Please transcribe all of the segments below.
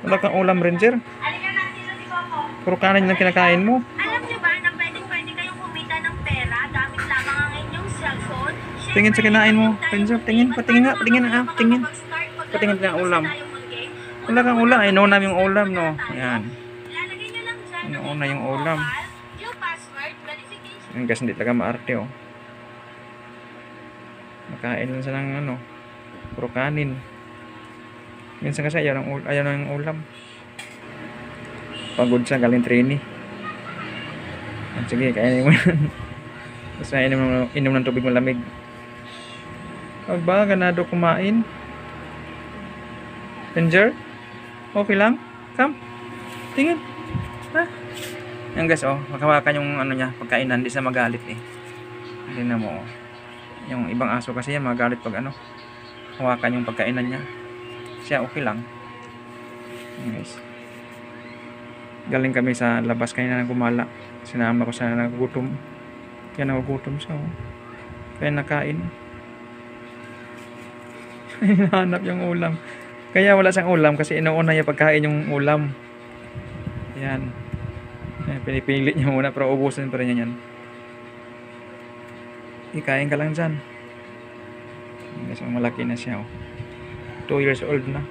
Wala kang ulam, Ranger. Halika na sila si Coco. Puro kanin lang kinakain mo. Alam niyo ba na pwede kayong kumita ng pera gamit lamang ang inyong cellphone? Tingin sa kinain mo, Ranger. Tingin, patingin nga, patingin nga, tingin. Patingin ka ng ulam. Wala kang ulam. Ay, nauna yung ulam, no. Ayan. Ilalagay niyo lang dyan Nauna yung ulam. yung password, verification. Yung gas hindi talaga maarte, oh. Makain lang siya ng ano, puro kanin. Minsan kasi ayaw ng ulam. Pagod siya, galing training. Sige, kainin mo yan. Tapos inom ng tubig malamig. Pag ba, ganado kumain? Ranger? Okay lang? Come. Tingin. Ha? Yan guys, oh. Makawakan yung ano niya, pagkainan. Hindi siya magalit eh. Hindi na mo, oh. Yung ibang aso kasi yan, magalit pag ano. Hawakan yung pagkainan niya. Siya okay lang. Yan guys. Galing kami sa labas kanina ng gumala. Sinama ko sana nagugutom. Kaya nagugutom siya, oh. Kaya nakain. Hinahanap yung ulam. Kaya wala siyang ulam kasi inuuna niya pagkain yung ulam. Yan. Pinipilit niya muna pero ubusin pa rin niya yan. Ikain ka lang dyan. Kasi malaki na siya, oh. 2 years old na.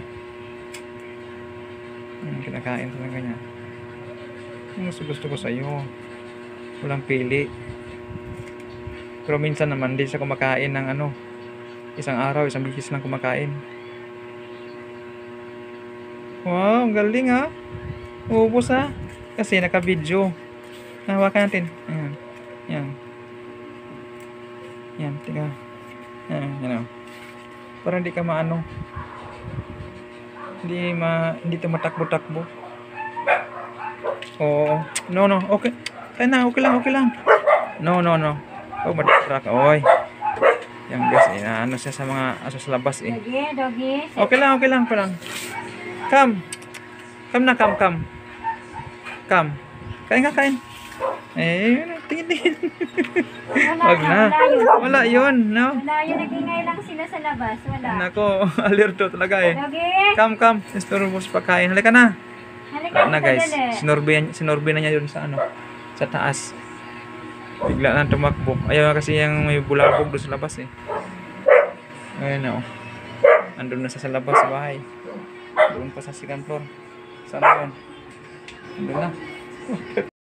Kinakain talaga niya. Yung gusto ko sa'yo. Walang pili. Pero minsan naman di siya kumakain ng ano, isang araw, isang bihis lang kumakain. Wow, ang galing ha. Ubus ha. Kasi naka-video. Hawakan natin. Ayan. Yan. Yan, tingnan. Yan, para hindi ka maano. Hindi tumatakbo-takbo. Oo. No. Okay. Kaya na, okay lang. No. Oh, madakrak. Oy. Yan guys, ano siya sa mga aso sa labas eh. Doggy. Okay lang. Come. Come na. Kain. Eh, tingin. Wag na. Wala yun, no? Wala yun, nagingay lang sila sa labas. Wala. Nako, alerto talaga eh. Doggy. Come. Istorbos pagkain. Halika na. Halika Na guys, dali. sinorbe na niya yun sa ano, sa taas. Bigla na tumakbo. Ayaw kasi yung may bulabog doon sa labas eh. Ayun na, oh. Andun na sa labas sa bahay. Doon pa sa second floor. Saan yun? Andun na.